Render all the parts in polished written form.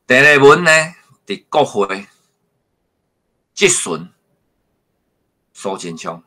第二文呢，伫国会质询苏贞昌，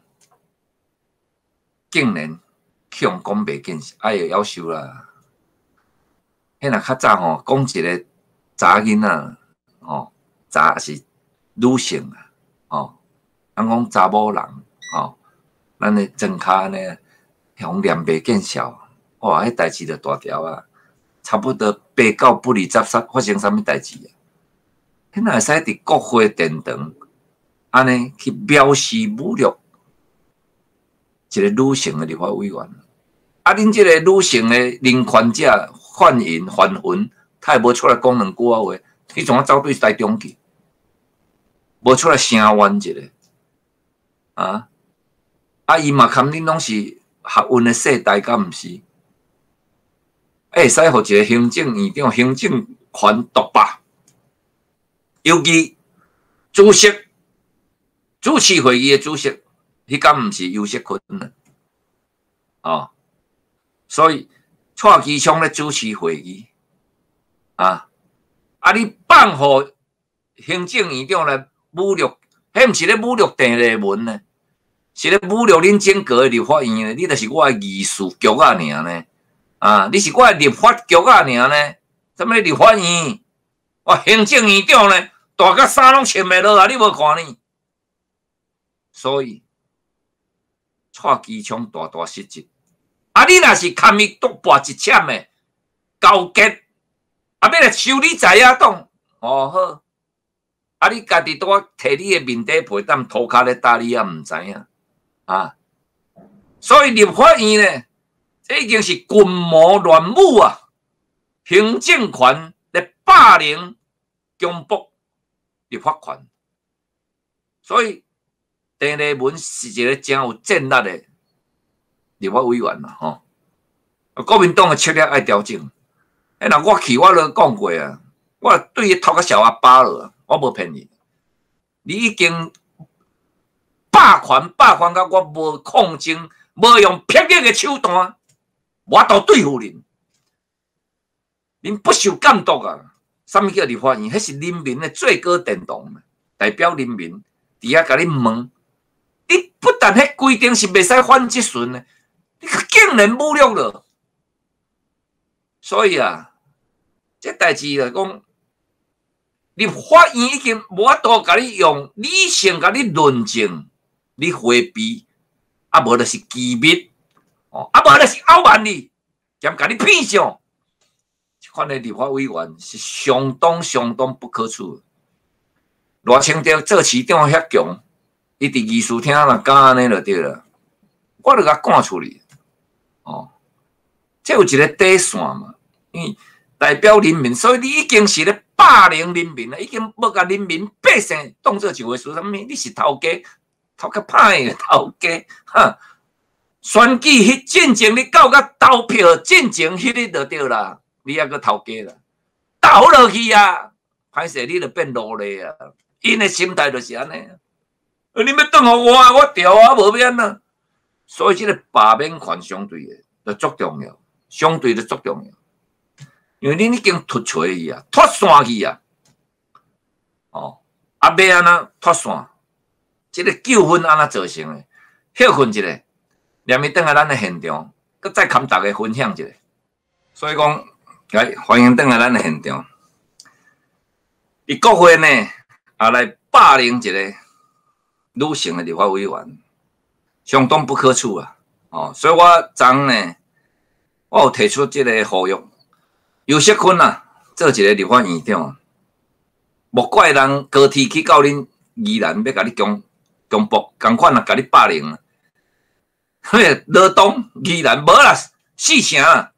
竟然向讲袂见，哎呀，夭寿啦！迄若较早吼，讲一个查囡仔，哦，查是女性啊，哦，咱讲查某人，哦，咱的庄脚呢，向念袂见效，哇，迄代志就大条啊！差不多8到不离10发生啥物代志啊？迄若会使伫国会殿堂，安尼去藐视侮辱一个女性的立法委员？啊，恁即个女性的人权者范云、他也无出来讲两句话，迄阵啊走对台中去，无出来声援一个啊！啊，伊嘛堪恁拢是学运的世代，敢毋是？会使互一个行政院长、行政权独霸，尤其主持会议的主席，迄敢毋是尤锡坤呢？哦，所以蔡其昌咧主持会议，啊，你放互行政院长来侮辱，迄毋是咧侮辱郑丽文呢？是咧侮辱恁整个的立法院呢？你就是我的议事局啊，尔呢？啊！你是我的立法局啊，尔呢？什么立法院？我行政院长呢？大甲衫拢穿袂落啊！你无看呢？所以蔡其昌大失职。啊！你若是堪伊独拔一签的交结，啊，要来收你财啊党，哦好。啊！你家己拄啊摕你的面底皮当涂骹咧打你啊，毋知影啊？所以立法院呢？这已经是群魔乱舞啊！行政权来霸凌、强迫立法权，所以郑丽文是一个真有战力的立法委员啦，吼！国民党的策略爱调整。若我去，我都讲过啊，我对伊头壳小阿爸了，我无骗你。你已经霸权到我无抗争，无用霹雳的手段。我都对付恁，恁不受监督啊！什么叫立法院？迄是人民的最高殿堂，代表人民，伫遐甲你问，你不但迄规定是袂使反质询的，你竟然侮辱了。所以啊，这代志来讲，立法院已经无法度甲你用理性甲你论证，你回避，啊无就是机密。哦，啊无就是傲慢你，兼甲你骗上，这款的立法委员是相当不可取。赖清德做市长遐强，伊伫议事厅若敢安尼就对了，我就甲赶出去。哦，这有一个底线嘛，因为代表人民，所以你已经是咧霸凌人民了，已经要甲人民百姓当作一回事。什么？你是头家，头壳歹的头家，哈！选举迄进前，你到甲投票进前迄日就对啦，你还阁头家啦，投落去啊，歹势你就变奴隶啊！因的心态就是安尼。你要转互我调啊，无免啊。所以这个罢免权相对的就足重要，相对的足重要，因为你已经脱垂去啊，脱线去啊。哦，啊要安怎脱线？这个纠纷安怎造成的？休困一下。连伊转来咱的现场，佮再跟大家分享一下。所以讲，来欢迎转来咱的现场。伫国会呢，也来霸凌一个女性的立法委员，相当不可取啊！哦，所以我昨呢，我有提出这个呼吁，尤锡坤啊，做一个立法院长，莫怪人高铁去到恁宜兰要甲你强迫，共款啊，甲你霸凌啊！嘿，罗东、宜兰无啦，4城啦，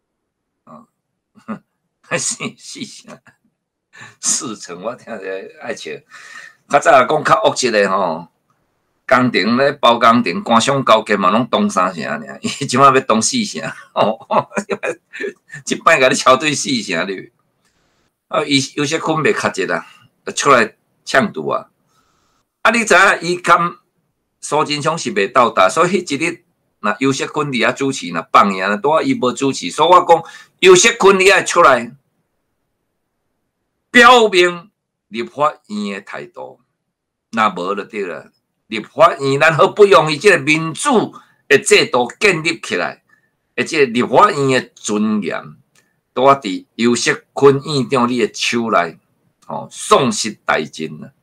四城，4城，我听着爱笑。较早讲较恶质的吼，工程咧包工程，官商勾结嘛，拢东3城尔，伊即摆要东4城，哦，即摆甲你敲对4城哩。啊，伊有些困袂较节啦，出来呛赌啊！啊，你知影伊跟苏贞昌是袂斗搭，所以迄一日那尤锡坤伫遐主持，那放赢了，拄啊伊无主持，所以我讲尤锡坤你爱出来表明立法院的态度。那无就对了。立法院咱好不容易这个民主的制度建立起来，而且立法院的尊严，都伫游锡坤院长你的手内，丧失殆尽了。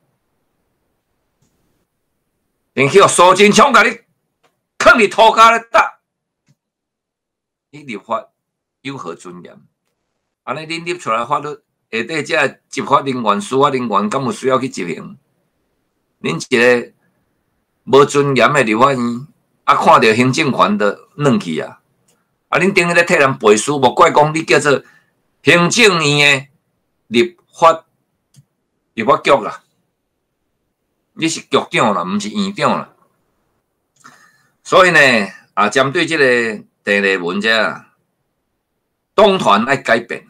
并且苏贞昌甲你放伫涂骹咧搭，你立法有何尊严？安尼恁立出来法律，下底这执法人员、司法人员，敢有需要去执行？恁一个无尊严的立法院，看到行政权就软去啊！恁等于咧替人背书，无怪讲你叫做行政院的立法局啦。你是局长啦，毋是院长啦。所以呢，针对这个第二文者，党团爱改变。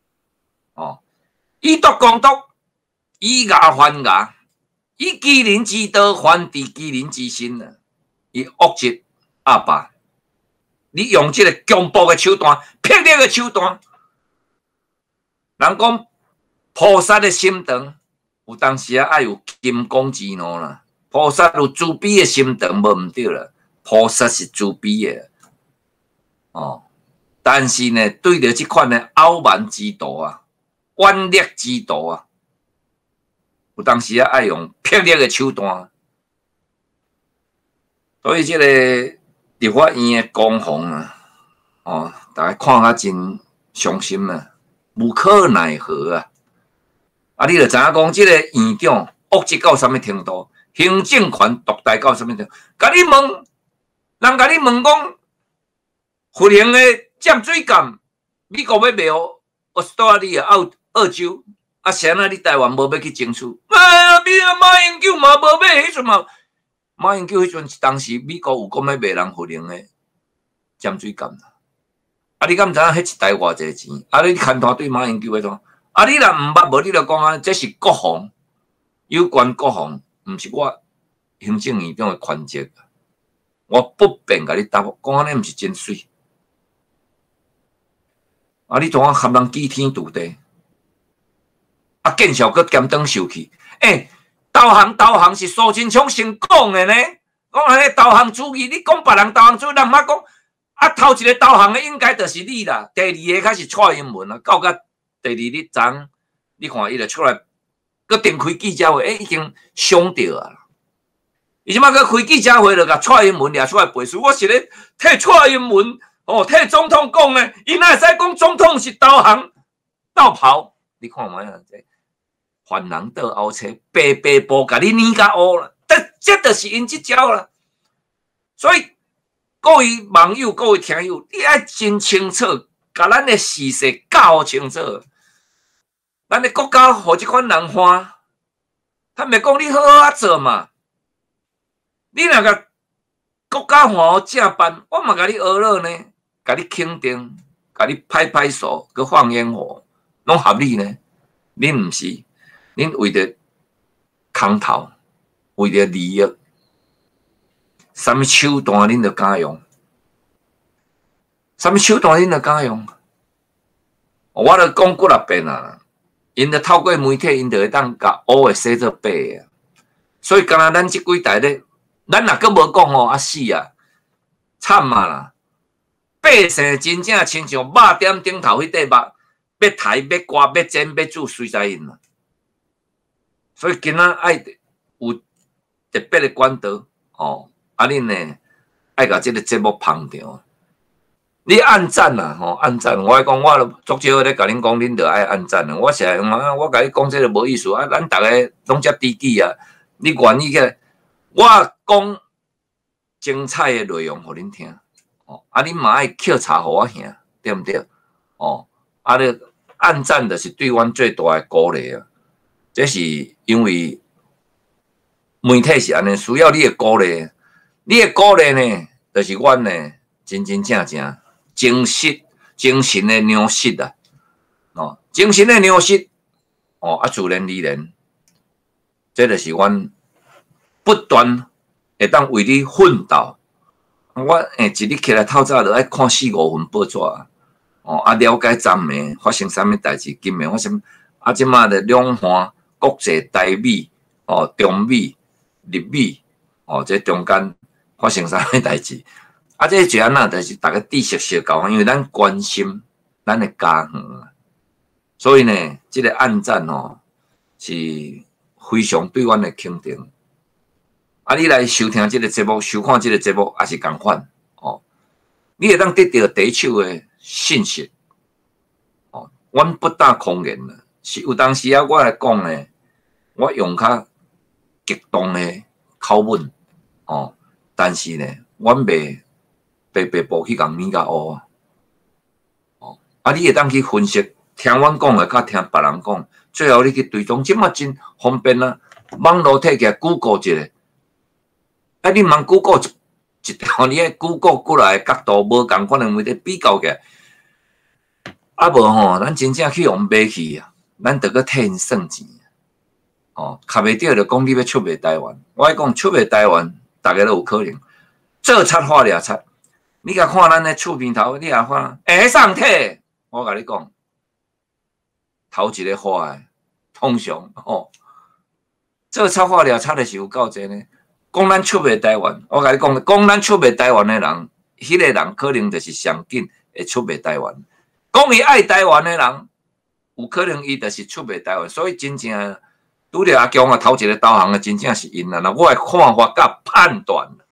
以毒攻毒，以牙还牙，以欺人之刀还治欺人之身啊！以恶疾压霸，你用这个强暴的手段、霹雳的手段，人讲菩萨的心肠。有当时爱有金刚之怒啦，菩萨有慈悲的心肠，无毋对啦。菩萨是慈悲的，但是呢，对着即款的傲慢之徒啊、顽劣之徒啊，有当时爱用霹雳的手段。所以即个立法院的攻防啊，大家看甲真伤心啊，无可奈何啊。你就知影讲，即个院长恶质到什么程度，行政权独大到什么程度？甲你问，人甲你问讲，富营的占水监，美国要卖哦，澳大利亚、澳洲，谁啊？你台湾无要去争取？马英九嘛无买，迄阵嘛，马英九迄阵当时美国有讲要卖人富营的占水监啦。你敢毋知影迄一台偌济钱？你牵拖对马英九迄种？你若毋捌，无你就讲这是国防，有关国防，毋是我行政院长的权责。我不便甲你答复，讲安尼毋是真水。你怎啊合人举天独地？见效阁兼当受气。导航是苏贞昌先讲的呢。讲安尼导航主义，你讲别人导航主义，人毋捌讲。头一个导航的应该就是你啦，第二个开始蔡英文啦，到甲。第二日昨，你看伊就出来，佮定开记者会，已经伤着啊！伊即摆佮开记者会，就甲蔡英文掠出来背书。我是咧替蔡英文替总统讲咧，伊哪会使讲总统是导航倒跑？你看卖啊，犯人倒后车，白白步甲你撵甲乌啦！这就是因即招啦。所以各位网友、各位听友，你爱真清楚。甲咱的事实搞清楚，咱的国家互即款人欢，他咪讲你好好做嘛？你若甲国家欢正办，我嘛甲你学了呢，甲你肯定，甲你拍拍手，佮放烟火，拢合理呢？恁毋是，恁为着空头，为着利益，什么手段恁就敢用？什么手段恁就敢用？我著讲几啊遍啊！因著透过媒体，因著会当甲乌的洗做白啊。所以，敢若咱即几代咧，咱若阁无讲死啊，惨啊啦！百姓真正亲像肉点顶头迄块肉，要抬、要刮、要煎、要煮，随在因啦。所以，今仔爱有特别的管道恁呢爱甲即个节目捧场。你按赞啦，按赞！我讲，我足少咧甲恁讲，恁着爱按赞啦。我现在我甲你讲这个无意思啊，咱逐个拢遮知己啊。你愿意个，我讲精彩的内容互恁听，恁嘛爱抾茶互我听，对毋对？你按赞就是对阮最大的鼓励啊。这是因为媒体是安尼，需要你的鼓励。你的鼓励呢，就是阮呢真正精神的粮食啊！精神的粮食自然而然，这就是阮不断会当为你奋斗。我一日起来透早就爱看4、5份报纸了解昨暝发生啥物代志，今暝发生啊，即马的两岸国际台美哦、中美、日美哦，这中间发生啥物代志？啊，这一安那就是大家知识相交，因为咱关心咱的家园啊，所以呢，这个暗战哦是非常对阮的肯定。啊，你来收听这个节目、收看这个节目，也是共款哦。你会当得到第一手的信息哦。阮不打空言啦，是有当时啊，我来讲呢，我用较激动的口吻哦，但是呢，阮袂白白步去共你甲学啊。哦，啊，你会当去分析，听阮讲的，甲听别人讲，最后你去追踪，即马真方便啊，网络摕起来 Google 一下，啊，你茫 Google 一条，你迄 Google 过来的角度无共款的媒体比较起来，啊无吼，咱真正去用买去啊，咱得个替因算钱。哦，卡袂着就讲你要出卖台湾，我讲出卖台湾，大家都有可能。做贼画掠贼，你甲看咱的厝边头，你也看，上体，我甲你讲，头一个画的，通常哦，做贼画掠贼的是有够济呢。讲咱出卖台湾，我甲你讲，讲咱出卖台湾的人，迄个人可能就是上紧会出卖台湾。讲伊爱台湾的人，有可能伊就是出卖台湾，所以真正。拄着阿强啊，头一个导航啊，真正是因啦。我的看法甲判断。